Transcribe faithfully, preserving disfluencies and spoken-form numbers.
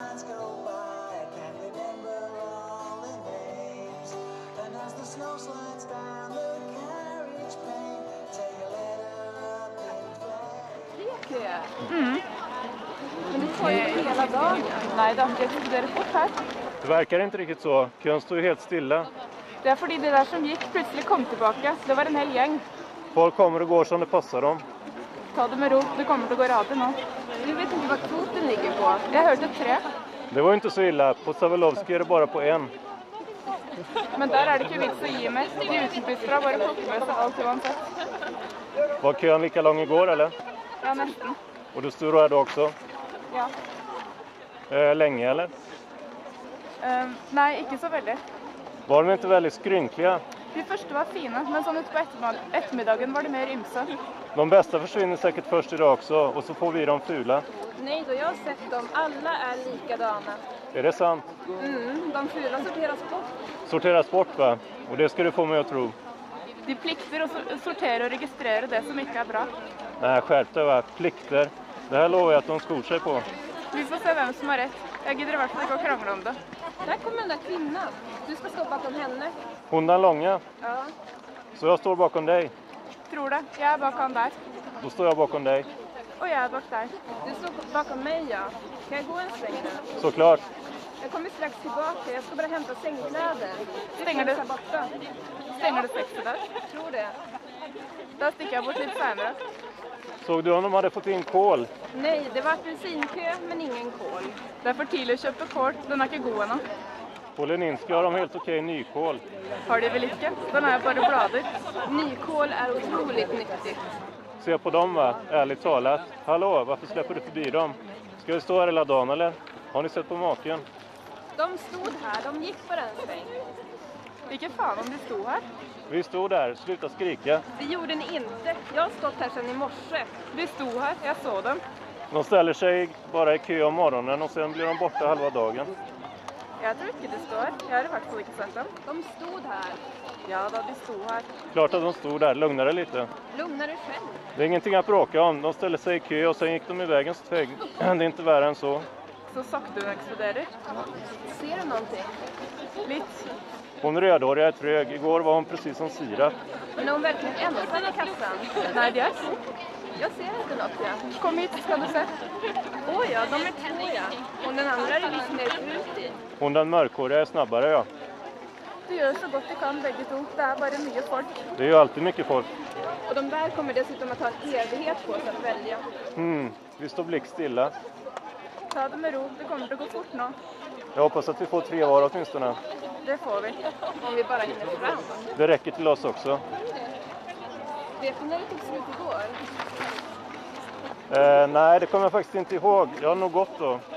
Mm. Men det tar ju hela dagen. Nej då, det studerar fort här. Det verkar inte riktigt så. Kön står ju helt stilla. Det är för det där som gick plötsligt kom tillbaka. Det var en hel gäng. Folk kommer och går som det passar dem. Ta det med ro, det kommer att gå rader nu. Du vet inte vad kvoten ligger på. Jag hörde tre. Det var inte så illa. På Savelovski är det bara på en. Men där är det inte vits att ge mig. De utenbystra bara plockar med sig allt oavsett. Var kön lika lång igår eller? Ja, nästan. Och du stod här då också? Ja. Eh, länge eller? Uh, nej, inte så väldigt. Var de inte väldigt skrynkliga? De första var fina, men sån ut på eftermiddagen var det mer ymsa. De bästa försvinner säkert först idag också, och så får vi de fula. Nej då, jag har sett dem. Alla är likadana. Är det sant? Mm, de fula sorteras bort. Sorteras bort va? Och det ska du få mig att tro. De plikter att sortera och registrera det som inte är bra. Nej, skärp dig va? Plikter. Det här lovar jag att de skor sig på. Vi får se vem som har rätt. Jag gider i vart fall inte att krångla om det. Där kommer den där kvinnan. Du ska stå bakom henne. Hon den långa? Ja. Så jag står bakom dig? Tror det. Jag är bakom där. Då står jag bakom dig. Och jag är bak där. Du står bakom mig, ja. Kan jag gå en sväng nu? Såklart. Jag kommer strax tillbaka. Jag ska bara hämta sängkläder. Stänger du? Borta. Stänger du sex där? Tror det. Då sticker jag bort lite senare. Såg du om de hade fått in kol? Nej, det var bensinkö men ingen kol. Därför till att köpa kol. Den är inte god ännu. På Leninska har de helt okej nykål. Har de väl inte? Den är bara bladet. Nykål är otroligt nyttigt. Se på dem va, ärligt talat. Hallå, varför släpper du förbi dem? Ska vi stå här hela dagen eller? Har ni sett på maken? De stod här, de gick på den sväng. Vilken fan om de stod här? Vi stod där, sluta skrika. Det gjorde ni inte. Jag har stått här sedan i morse. Vi stod här, jag såg dem. De ställer sig bara i kö om morgonen och sen blir de borta halva dagen. Jag tror inte det står. Jag hade faktiskt inte sett dem. De stod här. Ja, då, de stod här. Klart att de stod där, lugna dig lite. Lugna dig själv. Det är ingenting att bråka om. De ställer sig i kö och sen gick de i vägens tvägg. Det är inte värre än så. Så sakta du exploderar. Ser du någonting? Lite. Hon rödhåriga är trög. Igår var hon precis som sirap. Men är hon verkligen ensam i kassan? Nej, det är så. Jag ser inte något, ja. Kom hit, ska du se. Åh oh, ja, de är två, ja. Och den andra är visst mer ut i. Hon den mörkhåriga är snabbare, ja. Du gör så gott du kan bägge två. Det är bara mycket folk. Det är ju alltid mycket folk. Och de där kommer dessutom att ta en evighet på sig att välja. Hmm, vi står blickstilla. Ta det med ro, det kommer att gå fort nu. Jag hoppas att vi får tre var åtminstone. Det får vi. Om vi bara hinner fram. Det räcker till oss också. Vet du när det tog slut igår? Eh, nej, det kommer jag faktiskt inte ihåg. Jag har nog gått då.